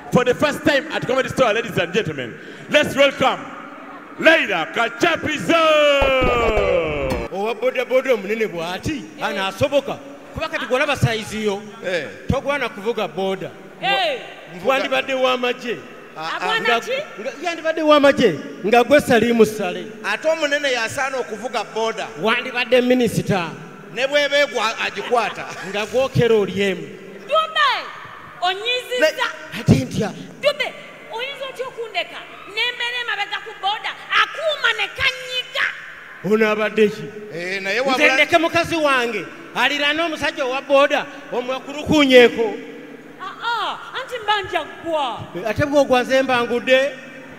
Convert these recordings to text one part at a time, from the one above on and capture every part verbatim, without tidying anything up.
for the first time at Comedy Store, ladies and gentlemen. Let's welcome Leila Kachapizo. Oh, boda boda munene bwati ana asoboka kuba kati golaba size yo eh togwana kuvuga boda eh mwandi badde wa maje abwana ki yandi badde wa maje nga gwe salimu sale ate omunene yasaana okuvuga boda wandi badde minister ne bwebegwa agikwata nga gwokera olyemu Dube onyiziza ate ntya Dube oyinza otya okundeka nembere mabega ku boda akuuma ne kanyiga ono abadde ki eh naye wabula ndeke mukazi wange alirana omusajja wa boda omwekulukunyeeko ah ah anti mbanja gwa ate bwogwaze mbangudde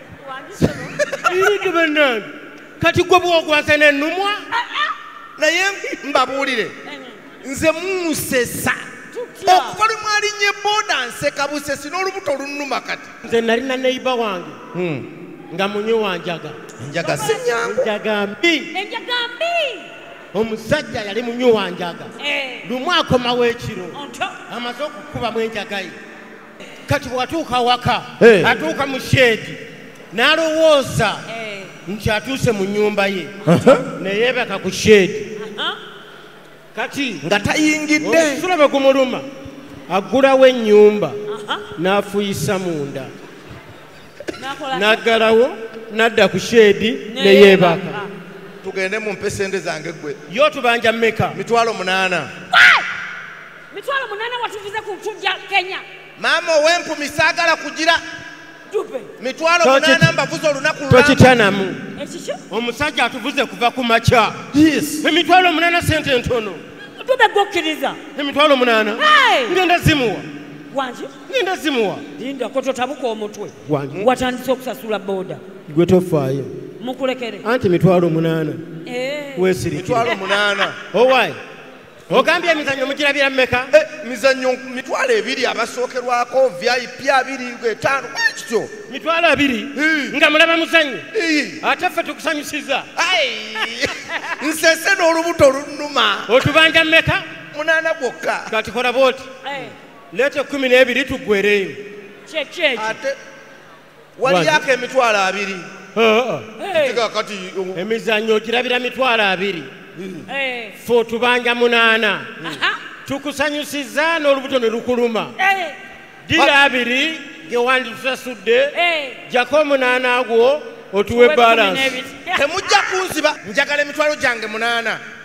iri tubenna kati gwe bwogwaze n'ennumwa naye mbabuulire nze musesa okuva lwe mwalinnye boda nseka busesi n'olubuto lunnuma kati nze nalina neiba wange nga munyi wanjaga enjaga sinyangu enjaga mbi enjaga mbi omusajja yali munyi wanjaga lumu akomawo ekiro amaze okukubamu enjaga ye kati bwatuuka waka atuuka mu sheedi n'alowooza nti atuuse mu nnyumba ye neyeebaka ku sheedi kati nga tayingidde omusula bwe gumuluma aggulawo ennyumba n'afuyisa munda n'aggalawo n'adda ku sheedi neyeebaka tugende mu mpesende zange gwe yo tubanja mmeka mitwalo munaana mitwalo munaana watuvuze ku tujja Kenya maama ow'empumi saagala kugira Dube mitwalo munaana mbavuze olunaku lulamba tokitanamu ekikyo omusajja atuvuze kuva ku makya emitwalo munaana sente ntono Dube gwokkiriza emitwalo munaana ngenda zimuwa wanje ngenda zimuwa linda ko totabuka omutwe wanje watandise okusasula boda gwe tofaayo mukulekere anti mitwalo munaana weesirikira mitwalo munaana owaayi ogambye emizannyo mugirabira mmeka mizannyo mitwalo ebiri abasookerwako V I P abiri etaano kityo mitwalo abiri nga mulaba muzannyo ate ffe tukusanyusiza nsese n'olubuto lunnuma otubanja mmeka munaana gwokka kati kola booti leeta ekkumi n'ebiri tuggwereeyo kyekyejo ate waliyako emitwalo abiri kati emizannyo ogirabira mitwalo abiri ffe otubanja munaana tukusanyusiza n'olubuto ne lukuluma dira abiri gewanditusasudde jako omunaana gwo otuwe balansi temujja kunziba njagala emitwalo gyange munaana